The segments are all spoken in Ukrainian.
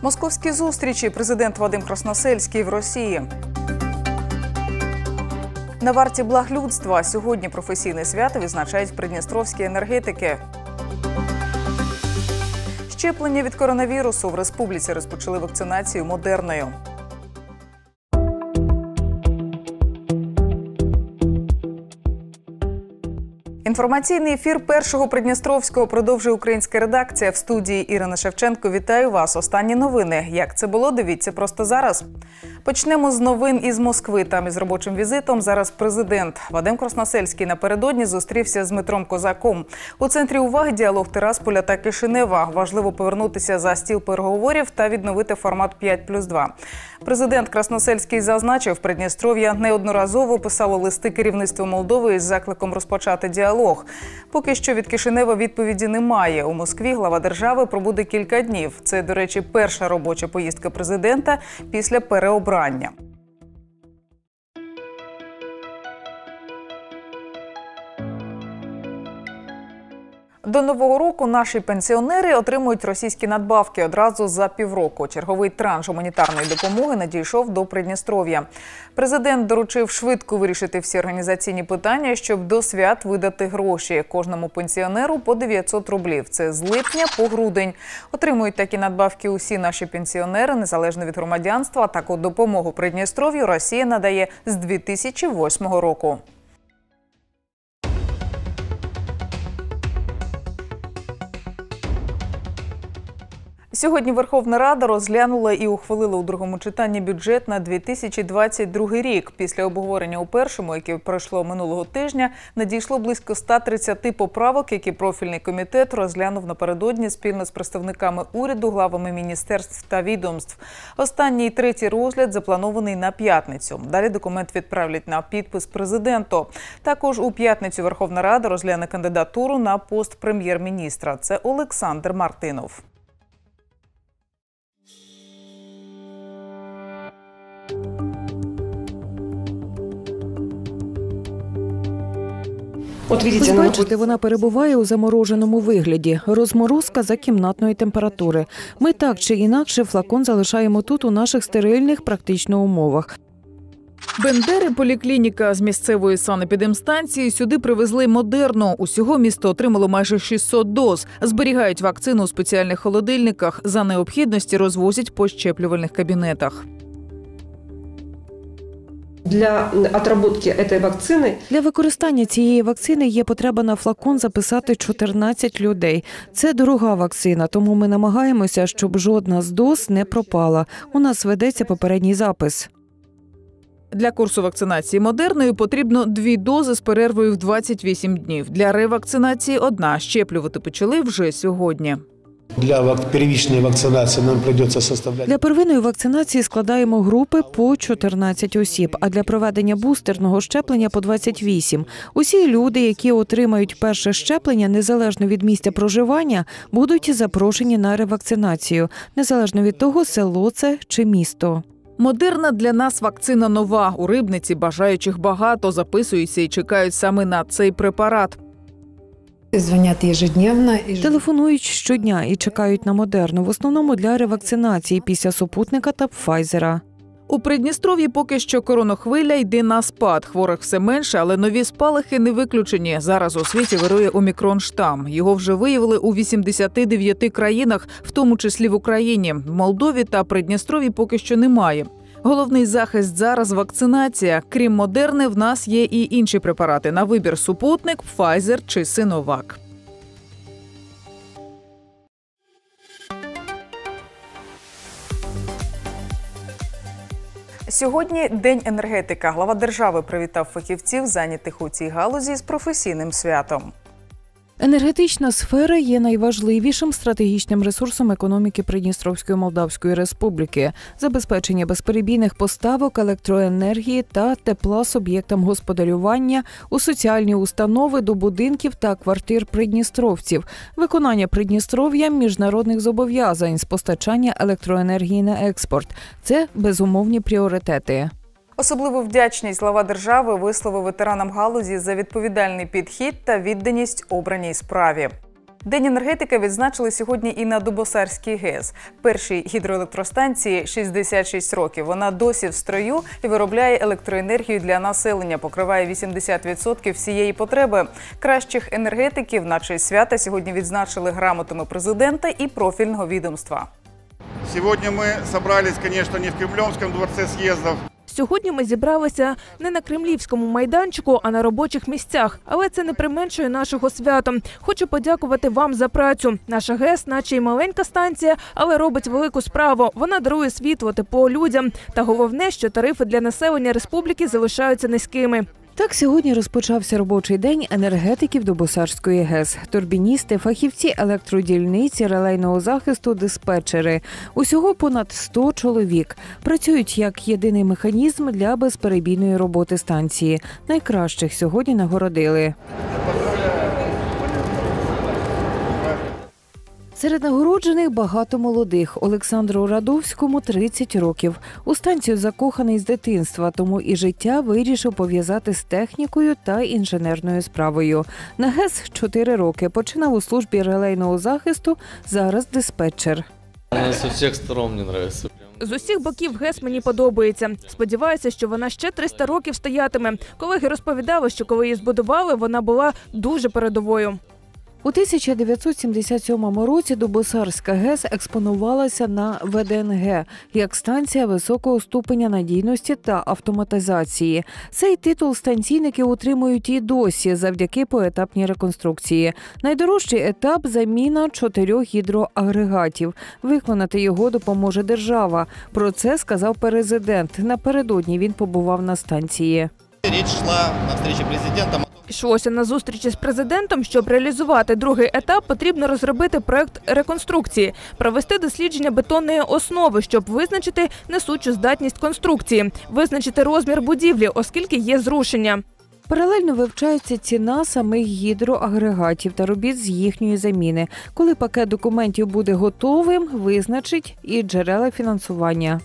Московські зустрічі. Президент Вадим Красносельський в Росії. На варті благ людства. Сьогодні професійне свято відзначають придністровські енергетики. Щеплення від коронавірусу. В республіці розпочали вакцинацію Модерною. Інформаційний ефір Першого Придністровського продовжує українська редакція. В студії Ірина Шевченко. Вітаю вас. Останні новини. Як це було, дивіться просто зараз. Почнемо з новин із Москви. Там із робочим візитом зараз президент. Вадим Красносельський напередодні зустрівся з Дмитром Козаком. У центрі уваги діалог Тирасполя та Кишинева. Важливо повернутися за стіл переговорів та відновити формат 5+2. Президент Красносельський зазначив, Придністров'я неодноразово писало листи керівництву Молдови із закликом розпочати діалог. Поки що від Кишинева відповіді немає. У Москві глава держави пробуде кілька днів. Це, до речі, перша робоча поїздка президента після переобрання. До Нового року наші пенсіонери отримують російські надбавки одразу за півроку. Черговий транш гуманітарної допомоги надійшов до Придністров'я. Президент доручив швидко вирішити всі організаційні питання, щоб до свят видати гроші. Кожному пенсіонеру по 900 рублів. Це з липня по грудень. Отримують такі надбавки усі наші пенсіонери, незалежно від громадянства. Таку допомогу Придністров'ю Росія надає з 2008 року. Сьогодні Верховна Рада розглянула і ухвалила у другому читанні бюджет на 2022 рік. Після обговорення у першому, яке пройшло минулого тижня, надійшло близько 130 поправок, які профільний комітет розглянув напередодні спільно з представниками уряду, главами міністерств та відомств. Останній третій розгляд запланований на п'ятницю. Далі документ відправлять на підпис президенту. Також у п'ятницю Верховна Рада розгляне кандидатуру на пост прем'єр-міністра. Це Олександр Мартинов. Ось бачите, вона перебуває у замороженому вигляді. Розморозка за кімнатної температури. Ми так чи інакше флакон залишаємо тут у наших стерильних практично умовах. Бендери поліклініка з місцевої санепідемстанції сюди привезли Модерну. Усього місто отримало майже 600 доз. Зберігають вакцину у спеціальних холодильниках. За необхідності розвозять по щеплювальних кабінетах. Для використання цієї вакцини є потреба на флакон записати 14 людей. Це дорога вакцина, тому ми намагаємося, щоб жодна з доз не пропала. У нас ведеться попередній запис. Для курсу вакцинації Модерною потрібно 2 дози з перервою в 28 днів. Для ревакцинації – 1. Щеплювати почали вже сьогодні. Для первичної вакцинації нам прийдеться составляти. Для первинної вакцинації складаємо групи по 14 осіб, а для проведення бустерного щеплення по 28. Усі люди, які отримають перше щеплення, незалежно від місця проживання, будуть запрошені на ревакцинацію, незалежно від того, село це чи місто. Модерна для нас вакцина нова. У Рибниці бажаючих багато, записуються і чекають саме на цей препарат. Телефонують щодня і чекають на Модерну, в основному для ревакцинації після супутника та Пфайзера. У Придністров'ї поки що коронахвиля йде на спад. Хворих все менше, але нові спалахи не виключені. Зараз у світі вирує омікрон-штам. Його вже виявили у 89 країнах, в тому числі в Україні. В Молдові та Придністров'ї поки що немає. Головний захист зараз – вакцинація. Крім Модерни, в нас є і інші препарати. На вибір – супутник, Пфайзер чи Синовак. Сьогодні День енергетика. Глава держави привітав фахівців, зайнятих у цій галузі, з професійним святом. Енергетична сфера є найважливішим стратегічним ресурсом економіки Придністровської Молдавської Республіки. Забезпечення безперебійних поставок електроенергії та тепла суб'єктам господарювання у соціальні установи до будинків та квартир придністровців, виконання Придністров'ям міжнародних зобов'язань з постачання електроенергії на експорт – це безумовні пріоритети. Особливу вдячність глава держави висловив ветеранам галузі за відповідальний підхід та відданість обраній справі. День енергетики відзначили сьогодні і на Дубосарській ГЕС. Першій гідроелектростанції 66 років. Вона досі в строю і виробляє електроенергію для населення, покриває 80% всієї потреби. Кращих енергетиків на честь свята сьогодні відзначили грамотами президента і профільного відомства. Сьогодні ми зібралися, звісно, не в Кремлівському дворці з'їздів. Сьогодні ми зібралися не на кремлівському майданчику, а на робочих місцях. Але це не применшує нашого свята. Хочу подякувати вам за працю. Наша ГЕС, наче й маленька станція, але робить велику справу. Вона дарує світло, тепло людям. Та головне, що тарифи для населення республіки залишаються низькими. Так сьогодні розпочався робочий день енергетиків Дубосарської ГЕС. Турбіністи, фахівці електродільниці, релейного захисту, диспетчери. Усього понад 100 чоловік. Працюють як єдиний механізм для безперебійної роботи станції. Найкращих сьогодні нагородили. Серед нагороджених багато молодих. Олександру Радовському 30 років. У станцію закоханий з дитинства, тому і життя вирішив пов'язати з технікою та інженерною справою. На ГЕС 4 роки. Починав у службі релейного захисту, зараз диспетчер. Вона з усіх сторон мені подобається. З усіх боків ГЕС мені подобається. Сподіваюся, що вона ще 300 років стоятиме. Колеги розповідали, що коли її збудували, вона була дуже передовою. У 1977 році Дубосарська ГЕС експонувалася на ВДНГ як станція високого ступеня надійності та автоматизації. Цей титул станційники утримують і досі завдяки поетапній реконструкції. Найдорожчий етап – заміна 4 гідроагрегатів. Виконати його допоможе держава. Про це сказав президент. Напередодні він побував на станції. Річ йшла на зустрічі президента. Йшлося на зустрічі з президентом, щоб реалізувати другий етап, потрібно розробити проект реконструкції, провести дослідження бетонної основи, щоб визначити несучу здатність конструкції, визначити розмір будівлі, оскільки є зрушення. Паралельно вивчається ціна самих гідроагрегатів та робіт з їхньої заміни. Коли пакет документів буде готовим, визначить і джерела фінансування.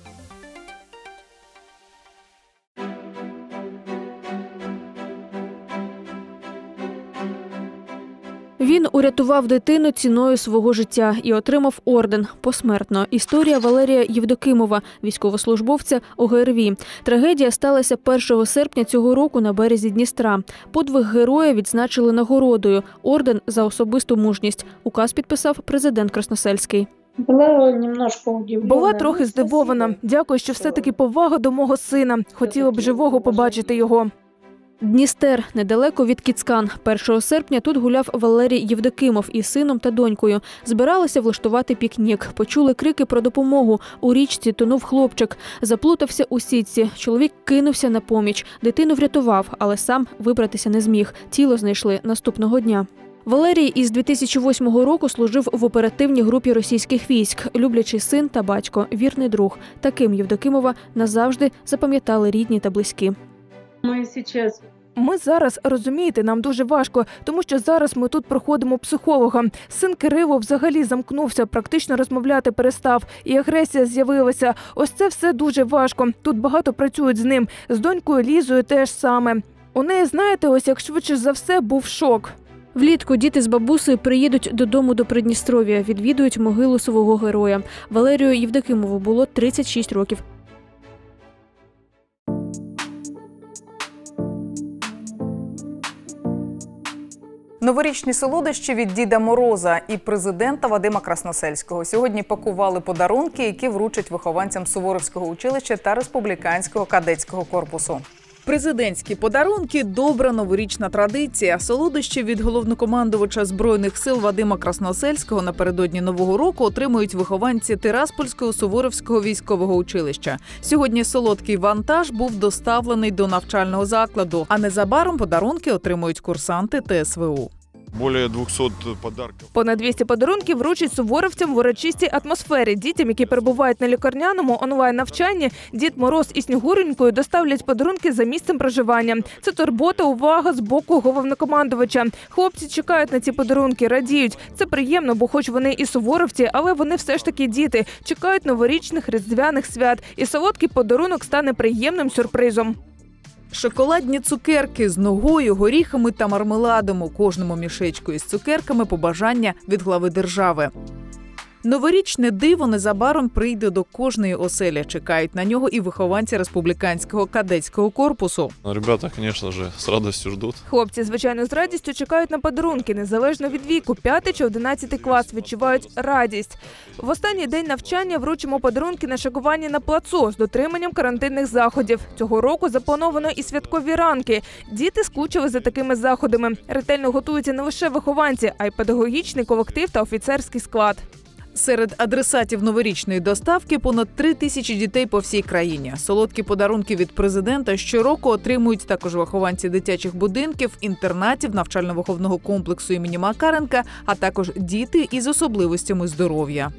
Він урятував дитину ціною свого життя і отримав орден посмертно. Історія Валерія Євдокимова, військовослужбовця ОГРВІ. Трагедія сталася 1 серпня цього року на березі Дністра. Подвиг героя відзначили нагородою – орден за особисту мужність. Указ підписав президент Красносельський. Була трохи здивована. Дякую, що все-таки повага до мого сина. Хотіла б живого побачити його. Дністер, недалеко від Кіцкан. 1 серпня тут гуляв Валерій Євдокимов із сином та донькою. Збиралися влаштувати пікнік. Почули крики про допомогу. У річці тонув хлопчик. Заплутався у сітці. Чоловік кинувся на поміч. Дитину врятував, але сам вибратися не зміг. Тіло знайшли наступного дня. Валерій із 2008 року служив в оперативній групі російських військ. Люблячий син та батько, вірний друг. Таким Євдокимова назавжди запам'ятали рідні та близькі. Ми зараз, розумієте, нам дуже важко, тому що зараз ми тут проходимо психолога. Син Кирило взагалі замкнувся, практично розмовляти перестав, і агресія з'явилася. Ось це все дуже важко. Тут багато працюють з ним. З донькою Лізою теж саме. У неї, знаєте, ось як швидше за все був шок. Влітку діти з бабусею приїдуть додому до Придністров'я, відвідують могилу свого героя. Валерію Євдокимову було 36 років. Новорічні солодощі від Діда Мороза і президента Вадима Красносельського. Сьогодні пакували подарунки, які вручать вихованцям Суворовського училища та Республіканського кадетського корпусу. Президентські подарунки – добра новорічна традиція. Солодощі від головнокомандувача Збройних сил Вадима Красносельського напередодні Нового року отримують вихованці Тираспольського Суворовського військового училища. Сьогодні солодкий вантаж був доставлений до навчального закладу, а незабаром подарунки отримують курсанти ТСВУ. Більше 200 подарунків. Понад 200 подарунків вручать суворовцям в урочистій атмосфері. Дітям, які перебувають на лікарняному онлайн-навчанні, Дід Мороз і Снігуренькою доставлять подарунки за місцем проживання. Це турбота, увага з боку головнокомандувача. Хлопці чекають на ці подарунки, радіють. Це приємно, бо хоч вони і суворовці, але вони все ж таки діти. Чекають новорічних, різдвяних свят. І солодкий подарунок стане приємним сюрпризом. Шоколадні цукерки з ногою, горіхами та мармеладом. У кожному мішечку із цукерками побажання від глави держави. Новорічне диво незабаром прийде до кожної оселі. Чекають на нього і вихованці республіканського кадетського корпусу. Ребята, конечно же, с радостью ждут. Хлопці, звичайно, з радістю чекають на подарунки, незалежно від віку. 5 чи 11 клас відчувають радість. В останній день навчання вручимо подарунки на шикуванні на плацу з дотриманням карантинних заходів. Цього року заплановано і святкові ранки. Діти скучили за такими заходами. Ретельно готуються не лише вихованці, а й педагогічний колектив та офіцерський склад. Серед адресатів новорічної доставки понад 3000 дітей по всій країні. Солодкі подарунки від президента щороку отримують також вихованці дитячих будинків, інтернатів, навчально-виховного комплексу імені Макаренка, а також діти із особливостями здоров'я.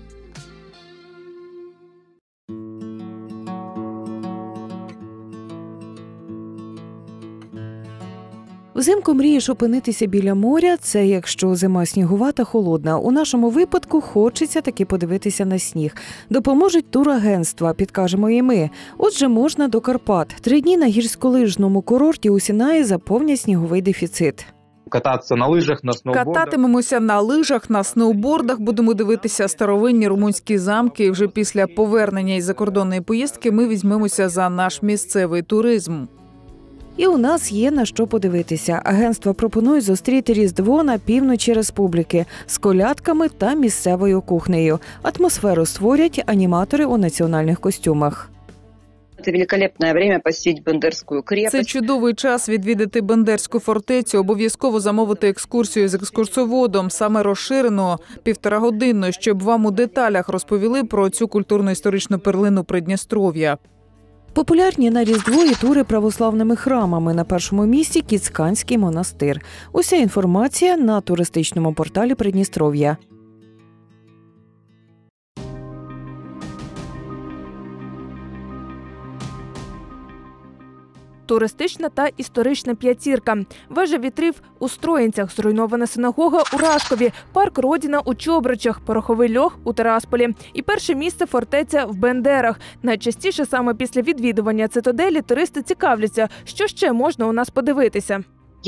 Взимку мрієш опинитися біля моря – це якщо зима снігова та холодна. У нашому випадку хочеться таки подивитися на сніг. Допоможуть турагентства, підкажемо і ми. Отже, можна до Карпат. 3 дні на гірськолижному курорті у Сінаї заповнять сніговий дефіцит. Кататися на лижах, на сноубордах. Кататимемося на лижах, на сноубордах, будемо дивитися старовинні румунські замки. І вже після повернення із закордонної поїздки ми візьмемося за наш місцевий туризм. І у нас є на що подивитися. Агентства пропонують зустріти Різдво на півночі республіки з колядками та місцевою кухнею. Атмосферу створять аніматори у національних костюмах. Це великолепне время посетити Бендерську крепость. Це чудовий час відвідати Бендерську фортецю, обов'язково замовити екскурсію з екскурсоводом, саме розширену, 1,5-годинну, щоб вам у деталях розповіли про цю культурно-історичну перлину Придністров'я. Популярні на Різдво і тури православними храмами. На першому місці – Кіцканський монастир. Уся інформація на туристичному порталі Придністров'я. Туристична та історична п'ятірка. Вежа вітрів у Строїнцях, зруйнована синагога у Рашкові, парк Родіна у Чобричах, пороховий льох у Терасполі. І перше місце – фортеця в Бендерах. Найчастіше саме після відвідування цитаделі туристи цікавляться, що ще можна у нас подивитися.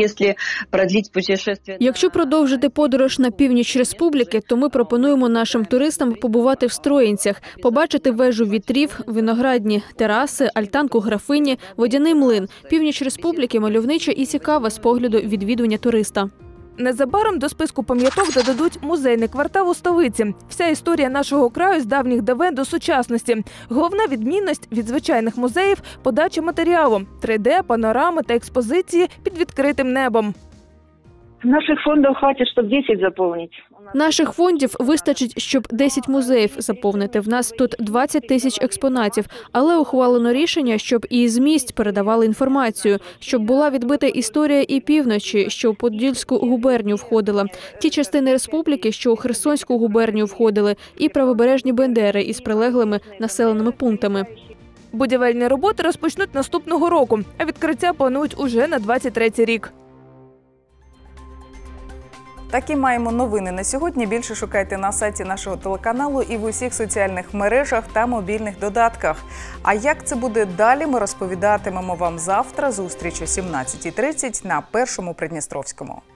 Якщо продовжити подорож на північ республіки, то ми пропонуємо нашим туристам побувати в Строїнцях, побачити вежу вітрів, виноградні тераси, альтанку графині, водяний млин. Північ республіки мальовнича і цікава з погляду відвідування туриста. Незабаром до списку пам'яток додадуть музейний квартал у столиці. Вся історія нашого краю з давніх давен до сучасності. Головна відмінність від звичайних музеїв – подача матеріалу, 3D, панорами та експозиції під відкритим небом. Наших фондів хватить, щоб 10 заповнити. Наших фондів вистачить, щоб 10 музеїв заповнити. В нас тут 20 тисяч експонатів, але ухвалено рішення, щоб і з місць передавали інформацію, щоб була відбита історія і півночі, що у Подільську губернію входила, ті частини республіки, що у Херсонську губернію входили, і правобережні Бендери із прилеглими населеними пунктами. Будівельні роботи розпочнуть наступного року, а відкриття планують уже на 23-й рік. Такі маємо новини на сьогодні. Більше шукайте на сайті нашого телеканалу і в усіх соціальних мережах та мобільних додатках. А як це буде далі, ми розповідатимемо вам завтра. Зустріч о 17:30 на Першому Придністровському.